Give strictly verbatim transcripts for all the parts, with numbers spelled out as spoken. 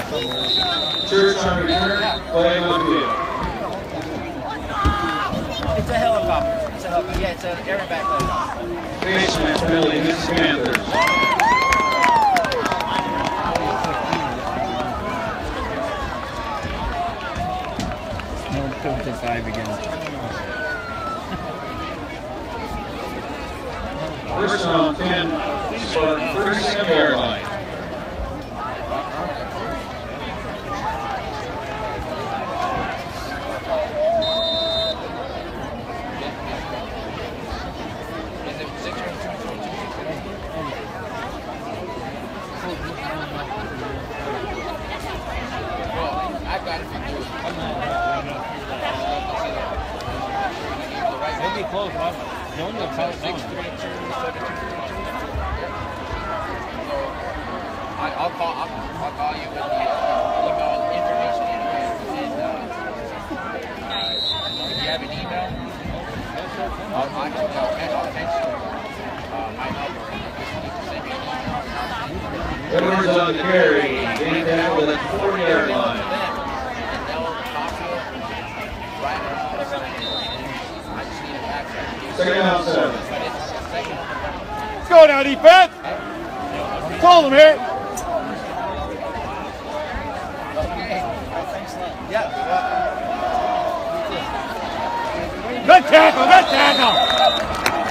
Church on return, playing on field. It's a helicopter. It's a helicopter. Yeah, it's an air and back helicopter. Basement penalty against the Panthers. No, to five again. First on ten, Sparta, thirty-second yard line. They'll be close, huh? No one looks out down. I'll call. I'll, I'll call you with the uh, email information. And uh, if you have an email, I'll, I'll, I'll text you uh, my number. Send me an email. Edwards on the carry, getting down with a forty yard line. And they'll talk to it right around the sign. I just need a backtrack. Second down, seven. Let's go now, defense! Told him here! Good tackle, good tackle!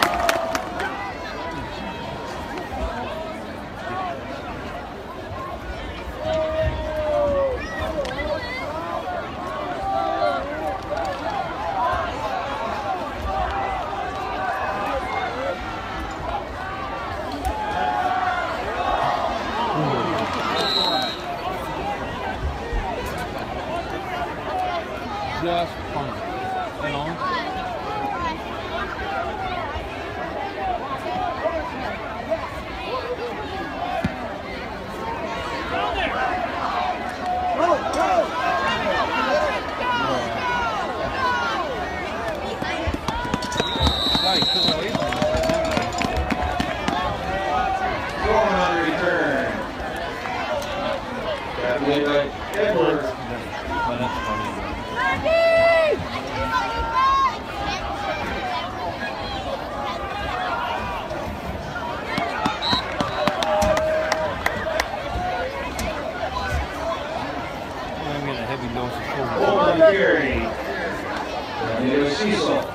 Just fun, you know? Going on the return. Got made by Edwards. But that's funny. I'm getting a heavy dose of cold. Over the carry. And it was Cecil.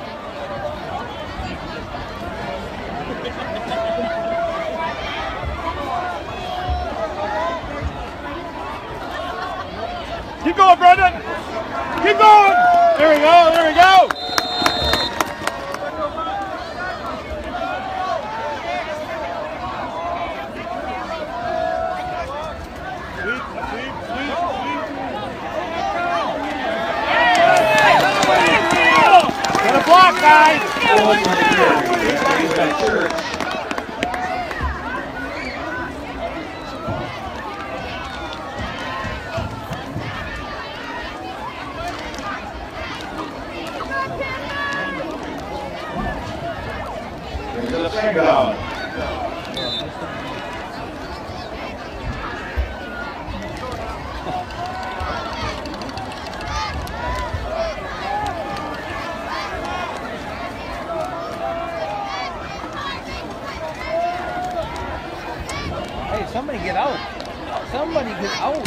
Keep going, Brendan! Keep going! There we go, there we go! Get a block, guys! Second down. Hey, somebody get out. Somebody get out.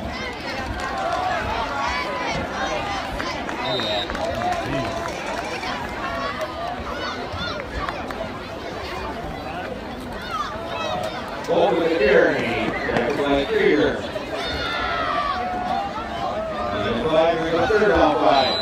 Oh, yeah. Over the carry. Back by Krieger. And the flag is a third down flag.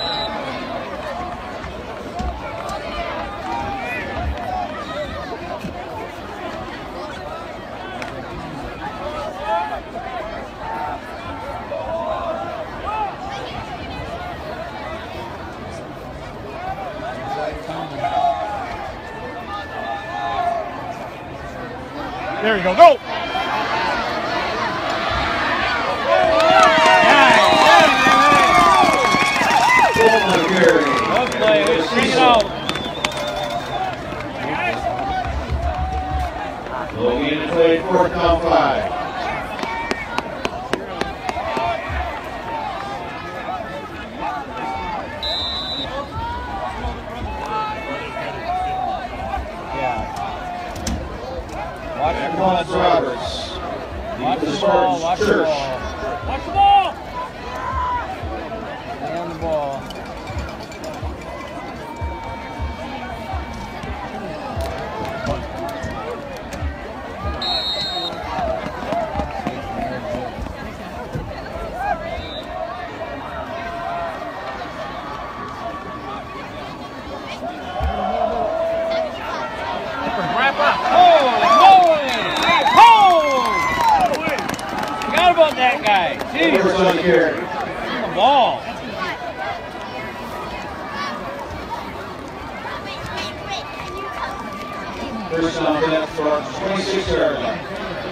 There we go, go! Good play, let's see it out. Logan play fourth down five. First on the carry. The ball. First on that for twenty-six yard line.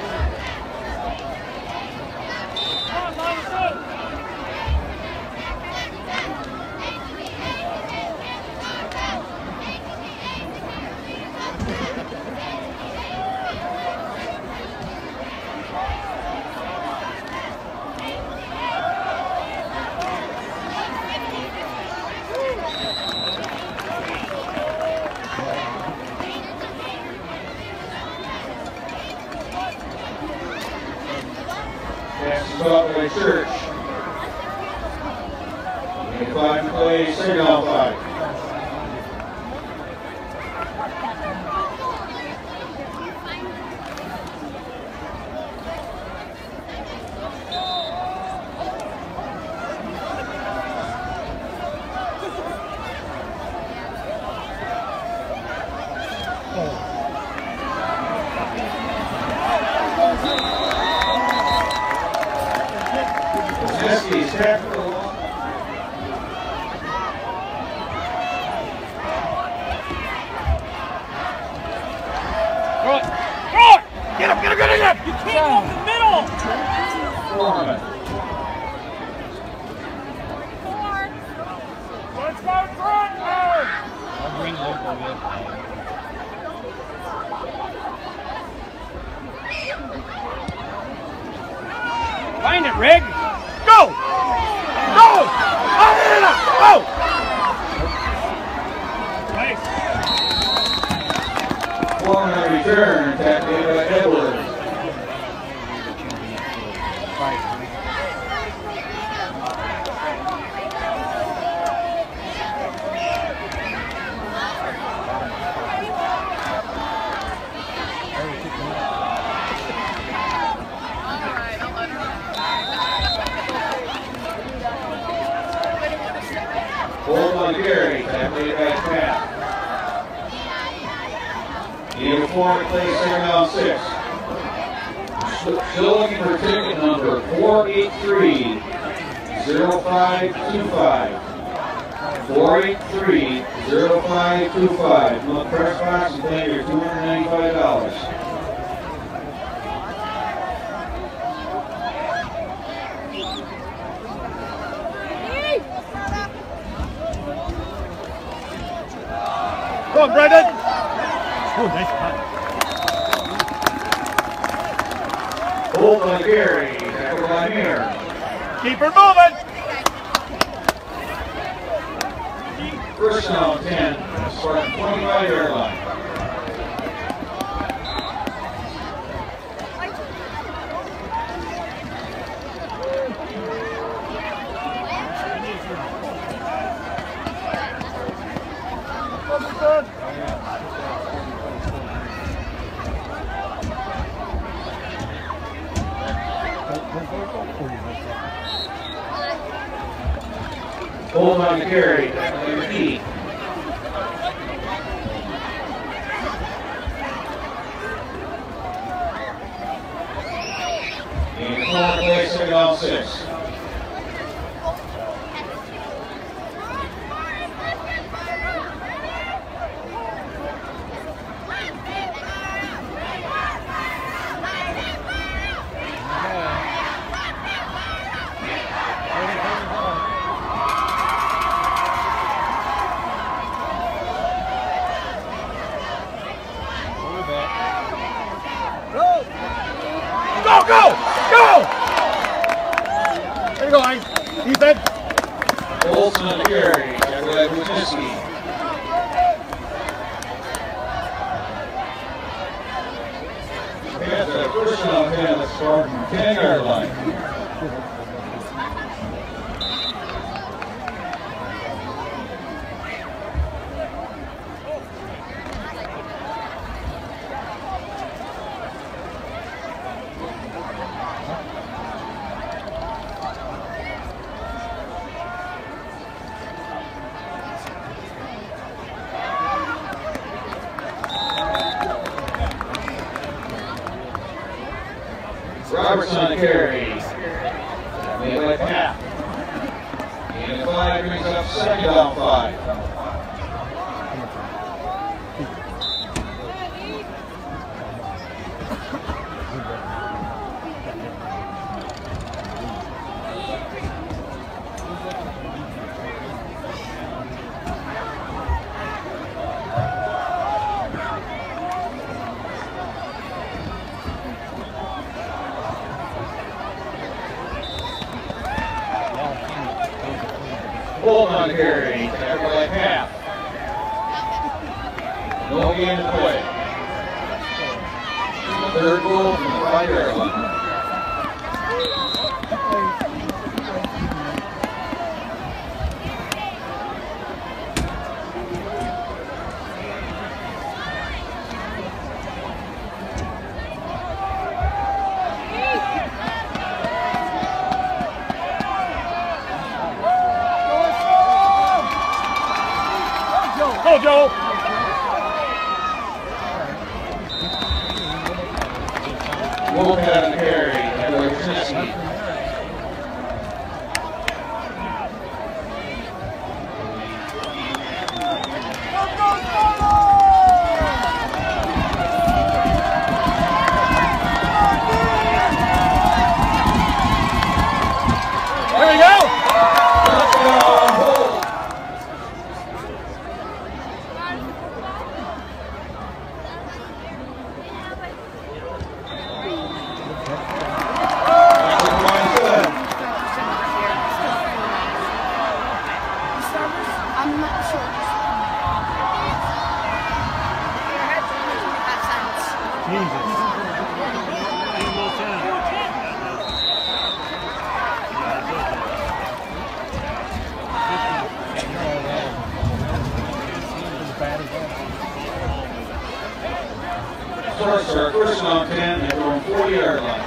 Caught by Church. Five plays, second down five. Find it, Rig. Go! Go! Go! Nice. Corner return, tackled by Edwards. Hold on the carry, tackled by Pat. Uniform play second down six. Still looking for ticket number four eight three, zero five two five. four eight three, zero five two five. From the press box and pay your two hundred ninety-five dollars. Go on, Brendan! Oh, nice cut. Hold on the carry, tackled by Mir. Keep her moving! First down ten, Sparta twenty-five yard line. Hold on the carry, tackled by Keith. And corner play second down six. Go, go, go! There you go, Hines. Defense. Olsen on the carry, tackled by Buczynski. That's a first down ten, let's start from ten yard line. Robertson on the carry. like half. And the five brings up second down five. Hold on carry, tackle at half. No gain to play. Third goal from the five-yard line. Go, Joe! Wolf had a carry, tackle Krasinski. There we go! First, our first on ten at their own forty-yard line.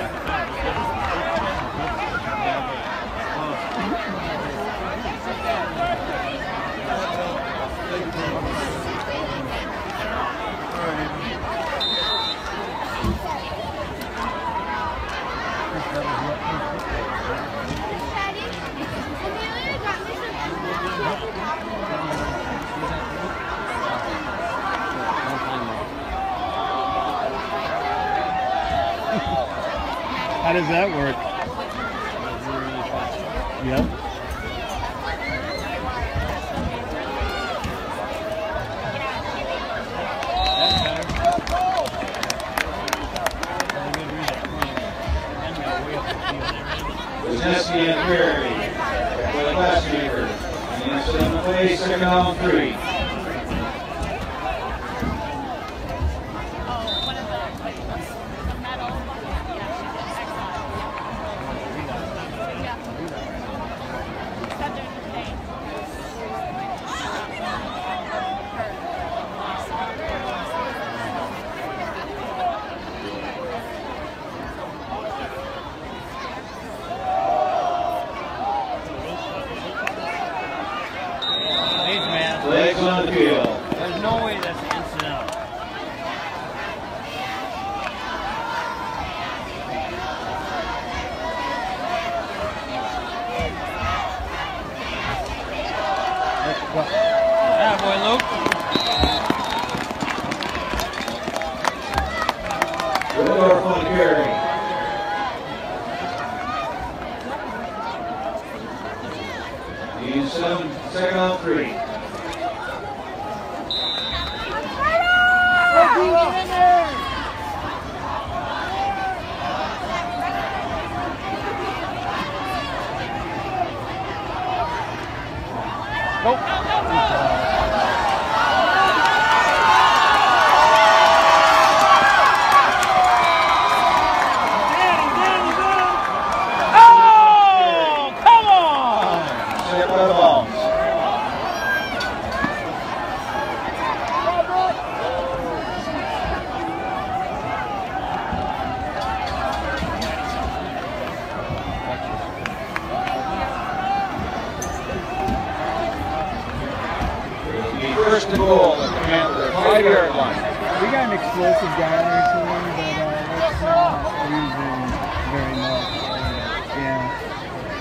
How does that work? Yep. Krasinski and Perry for the Glassmaker. And seven play, second down three. Legs on the field. There's no way that's an incident. Yeah, boy, Luke. Wildorf on the carry. He's seven, second on three. Nope. Oh, come on! Set by the ball. First and goal at the five-yard line. We got an explosive guy on our team, but uh, that's not using very much. Uh, yeah.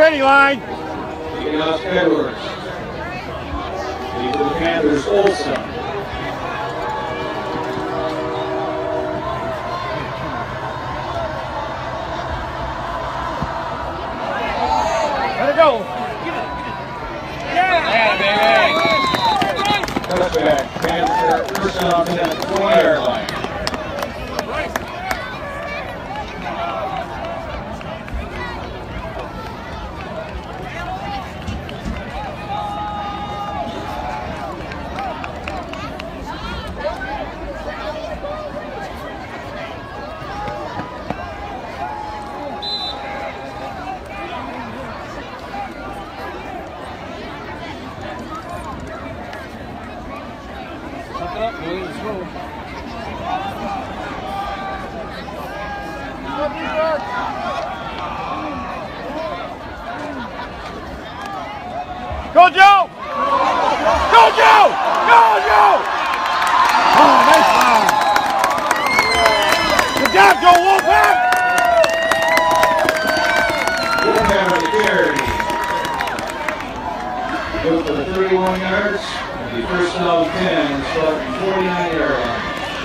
ready, line. Taking out Edwards. Lead for the Panthers, Olsen. Let it go. Touchback, Panther, first down, ten, twenty-yard line. Go, Joe! Go, Joe! Go, Joe! Oh, nice line. Good job, Joe Wolfpack! Wolfpack with the carry. Go for the thirty-one yards. The first down, ten, starting forty-nine yard line.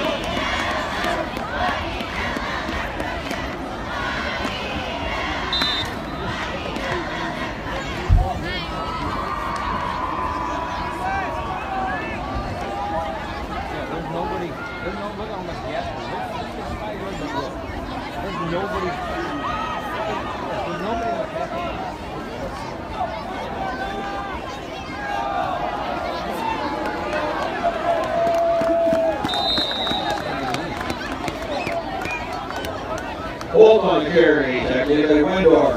Hold on carry, tackled by Wendorf.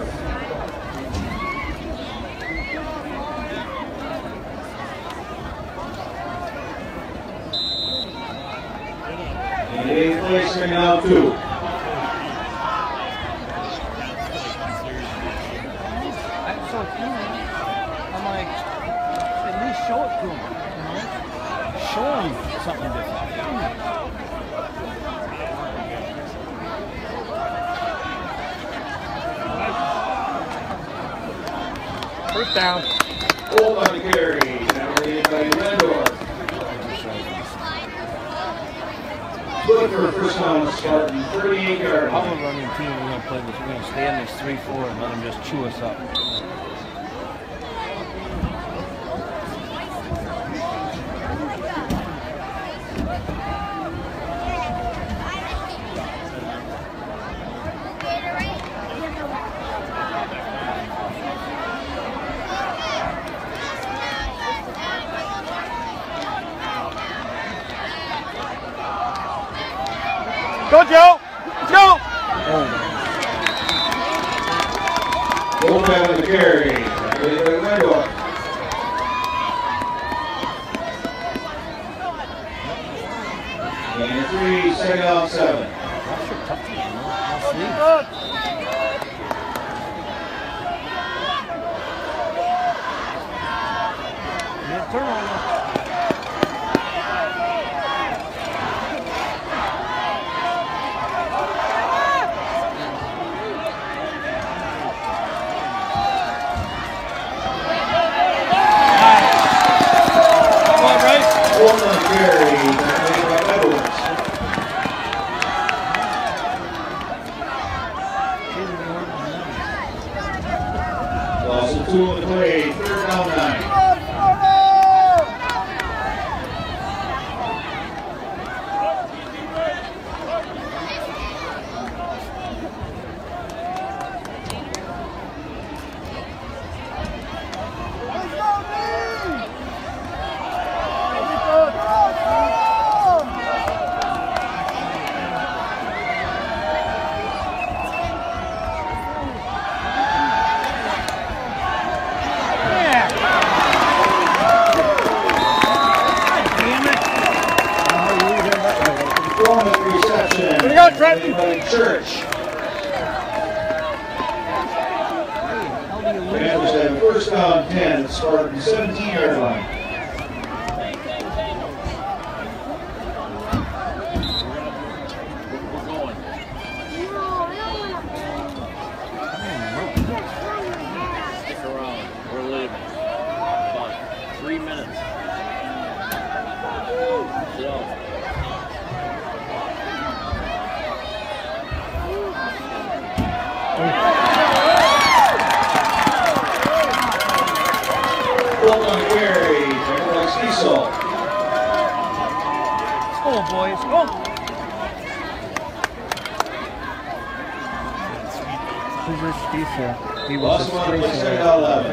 In eighth place, right now two. I'm so human. I'm like, at least show it to him, you know? Show him something different. First down. Hold on the carry, tackled by Wendorf. Good for a first down, Spartan, thirty-eight yard How line. we're running team, we're going to play this. We're going to stay on this three four and let them just chew us up. Go, Joe! Joe! Wolfpack with the carry, tackled by Wendorf. And three, second down, seven. That's your tough team, you know? Sleep. Yeah, turn on you. Hold on carry, tackled by Edwards. Loss of two on the play, third down nine. Church. Panthers have first down ten at Spartan seventeen yard line. Hold on, carry. Everybody's Diesel. Go, boys. Go. Who's this Diesel? He was Last one, please say it out loud.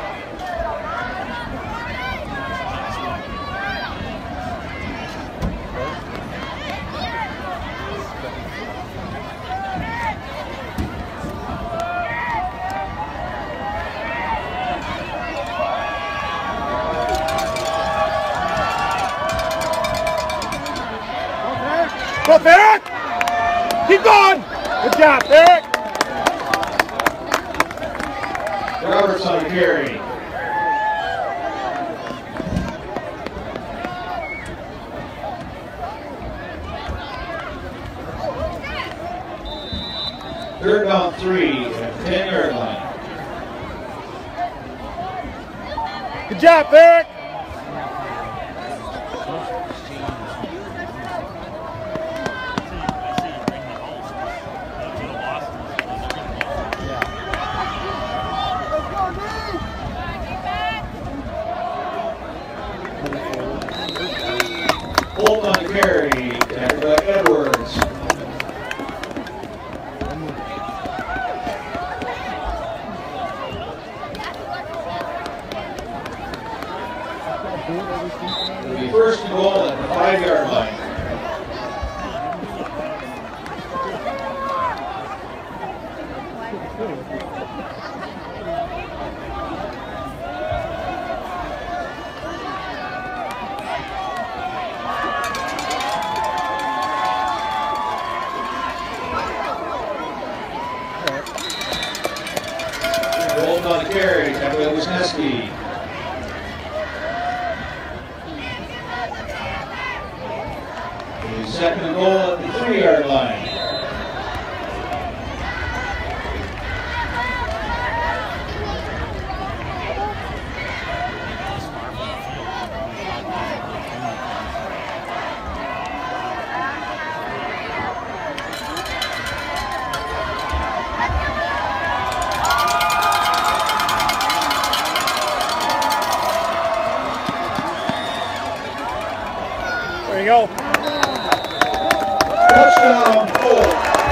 Go, Eric! Keep going! Good job, Eric! Roberts on the carry. Third down three at the ten yard line. Good job, Eric! Hold on the carry. Tackled by Edwards. It'll be first and goal at the five yard line. Hold on the carry. Tackled by Wisniewski. Second and goal at the three yard line. There you go. Touchdown, Cole.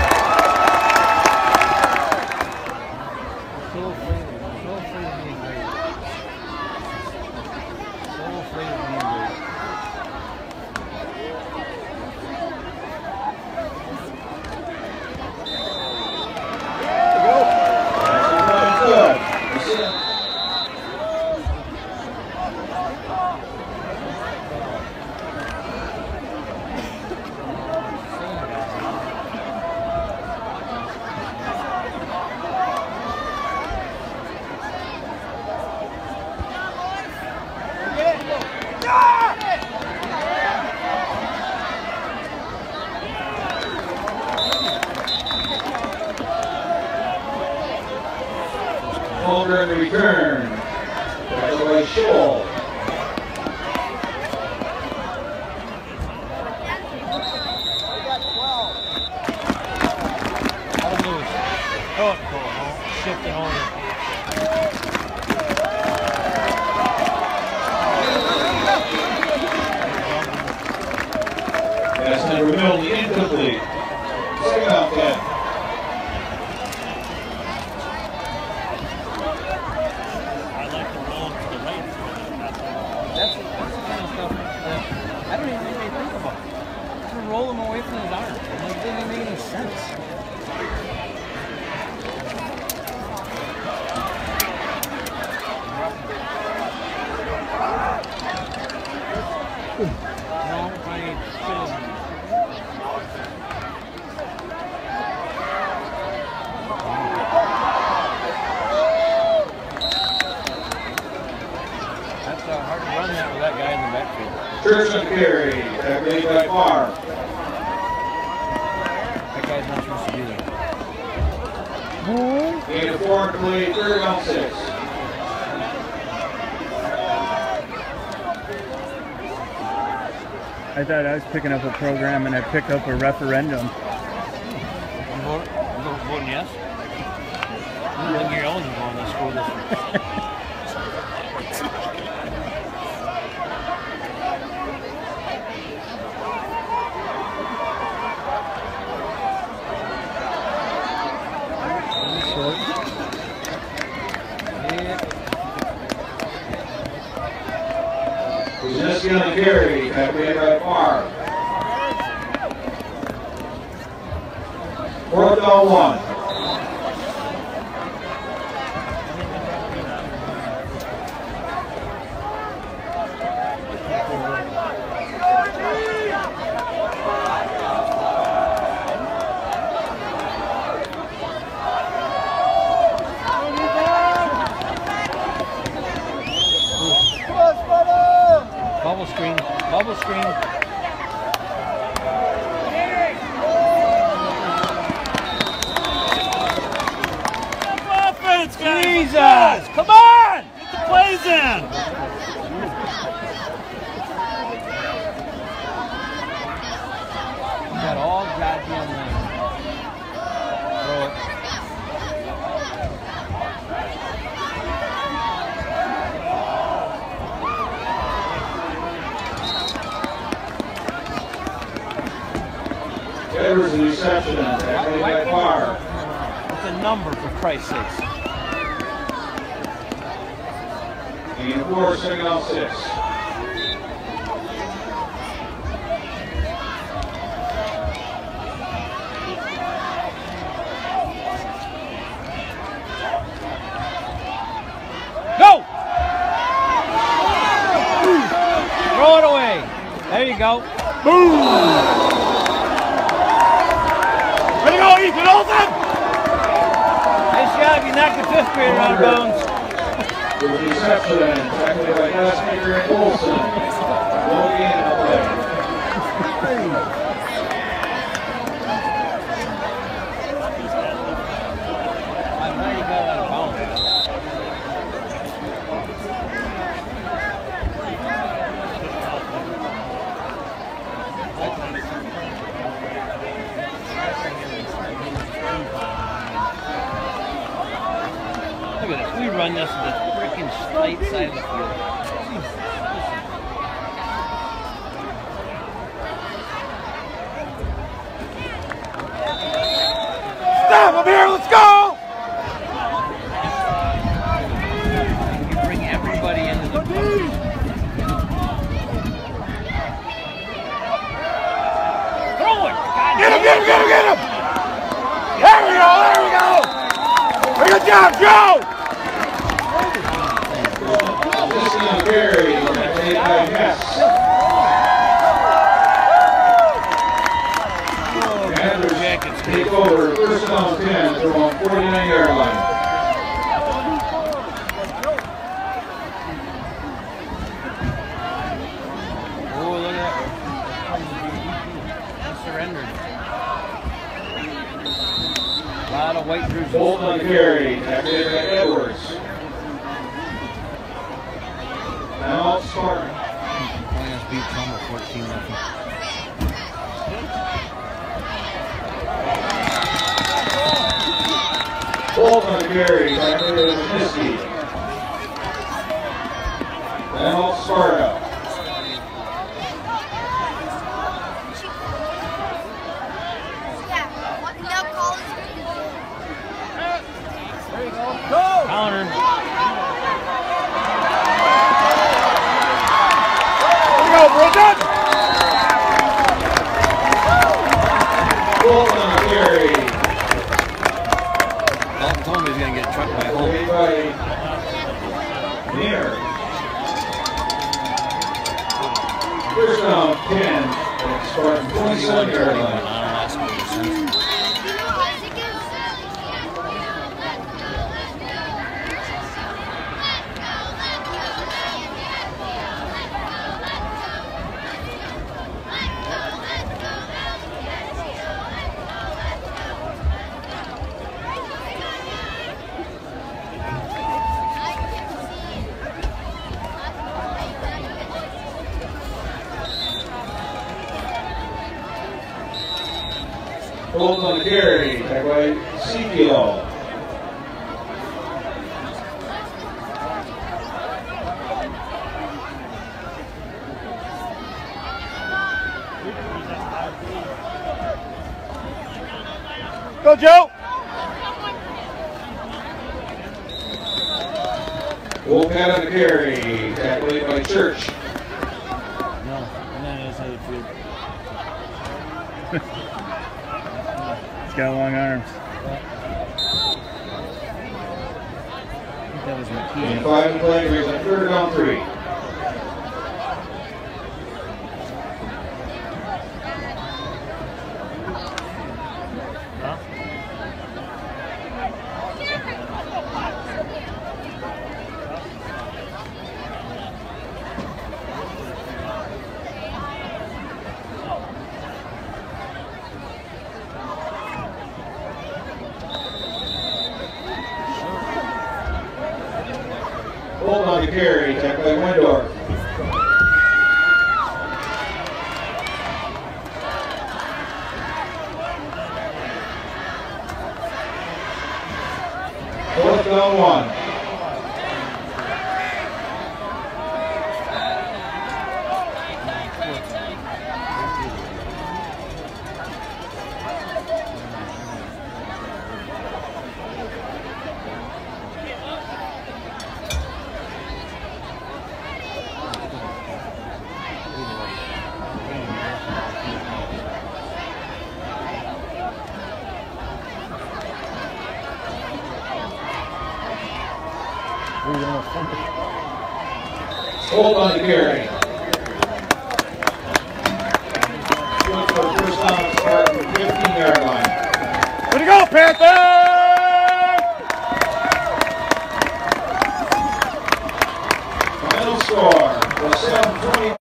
So afraid, so afraid of being great. So afraid of being great. There you go. That's good. That's it. Holder in the return. Tackled by Scholl. I'll lose. Oh, cool. Shifting over. That's number middle, incomplete. Second off ten. That's, that's the kind of stuff that I don't even really think about. Just roll him away from his arm. It doesn't even make any sense. No, I should have. That's uh, hard to run that with that guy in the backfield. Church on the carry. Tackled by Farr. That guy's not supposed to be there. Gain of four, complete, third down six. I thought I was picking up a program and I picked up a referendum. You vote, you vote, voting yes? You think you're eligible in the school district. Wisniewski on the carry, calculated by Farr. Fourth down one. Bubble screen, bubble screen. Offense, guys. Jesus! Come on! Get the plays in. You got all goddamn lane. Throw it. Edwards a reception, calculated by Farr. What's a number, for Christ's sakes? And four, second down six. Go! Throw it away. There you go. Boom! Way to go, Ethan Olsen! Nice job, you knocked the fifth grader out of bounds. With the reception, calculated by Glassmaker and Olsen. No gain on the play. I'm glad you got it out of bounds. Look at this. We run this to the freaking straight side of the field. Stop, I'm here, let's go! You bring everybody into the field. Throw it! God Get him, damn get him, get him, get him! There we go, there we go! Good job, Joe! Wisniewski on the carry, calculated by Hess. Edwards take over, first down ten, from on forty-nine yard line. Oh, look at that. He surrendered. A lot of white jerseys. Bolton on the carry, calculated by Edwards. Now Sparta. Lions beat Toma fourteen nothing. Bolton on the carry, calculated by Wisniewski. Now Sparta. Counter. Here we go, Brendan! Bolton on the carry. Dalton told me he's going to get trucked by Holt. Made by Near. First down ten, at Spartan twenty-seven yard line. Bolton on the carry, back by Ezekiel. Go, Joe! Wolfcat on the carry, tackled by Church. He's got long arms. That was McKee. And five to play, here's a third down three. Hold on to carry, attack by Wendorf. Fourth down one. Hold on to carry. Good for first down, Sparta from fifteen yard line. Way to go, Panthers! Final score, West Salem twenty.